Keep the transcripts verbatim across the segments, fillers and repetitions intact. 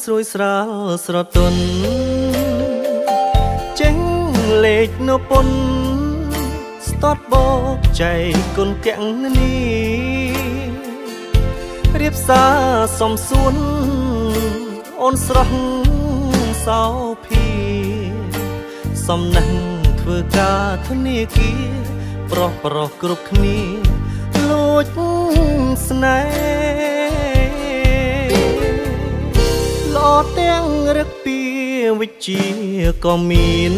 ស្រួយស្រាលស្រទន់ចេញលេខនៅពុនស្ទាត់បោកចៃគុណកញ្ញនីរៀបសារសំសួនអូនស្រស់សោភីសំណាំងធ្វើការធនាគារប្រុសប្រុសគ្រប់គ្នាលួចស្នេហ៍ល្អទាំងរឹកពីវិជ្ជាក៏មាន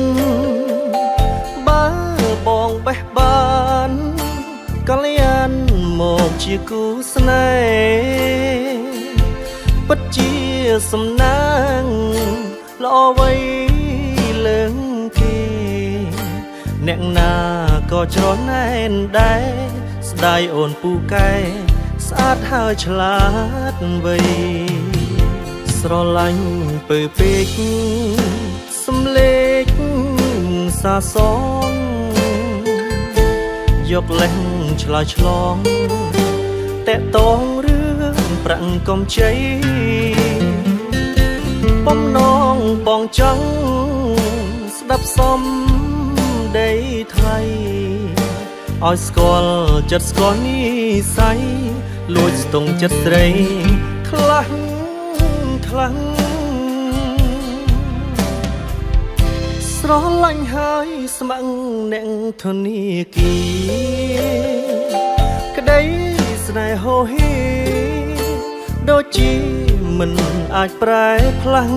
បើបងបេះបានកល្យានមកជាគូស្នេហ៍ពិតជាសំណាងល្អអ្វីលើងគេអ្នកណាក៏ច្រណែនដែរស្ដាយអូនពូកែស្អាតហើយឆ្លាតវៃស្រឡាញ់ពើពេកសំលេចសាសងយកលេងឆ្លើយឆ្លងតែតងរឿងប្រាំងកំជ័យបំណងបងចង់ស្ដាប់សំដីថ្លៃឲ្យស្គាល់ចិត្តស្គាល់និស័យលួចស្ទង់ចិត្តស្រីខ្លាំងខ្លាំងស្រឡាញ់ហើយស្ម័គ្រអ្នកធនាគារក្តីស្នេហ៍ហូហេដូចជាមិនអាចប្រែផ្លាំង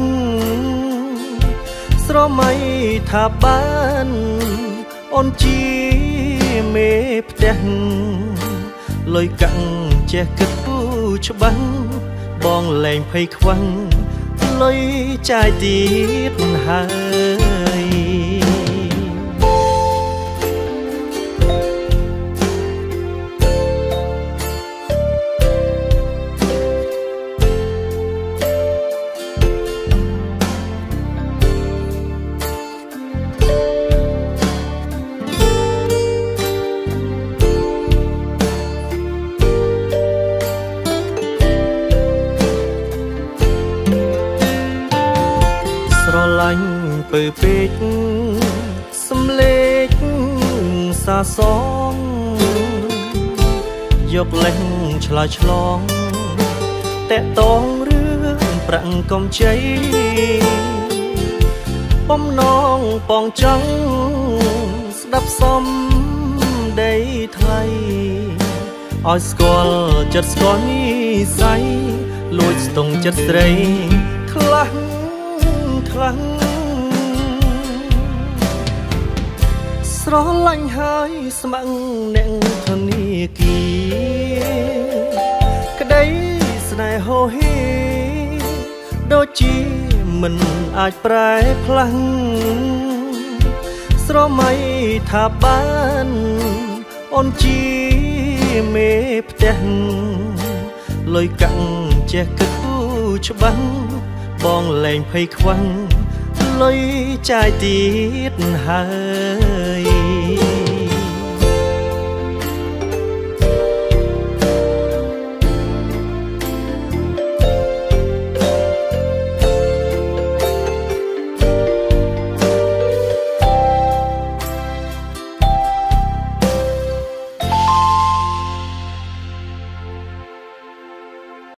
ស្រមៃថាបានអូនជាមេផ្ទះលុយកាំងចេះគិតពូច្បាំងបងលែងភ័យខ្វាំងលុយចាយទៀតហើយស្រឡាញ់ពើពេកសំលេចសាសងយកលេងឆ្លើយឆ្លងតែតងរឿងប្រាំងកំជ័យបំណងបងចង់ស្ដាប់សំដីថ្លៃឲ្យស្គាល់ចិត្តស្គាល់និស័យលួចស្ទង់ចិត្តស្រីខ្លាំងខ្លាំងស្រឡាញ់ហើយស្ម័គ្រអ្នកធនាគារក្តីស្នេហ៍ហូហេដូចជាមិនអាចប្រែផ្លាំងស្រមៃថាបានអូនជាមេផ្ទះលុយកាំងចេះគិតពូច្បាំងបងលែងភ័យខ្វាំងលុយចាយទៀតហើយ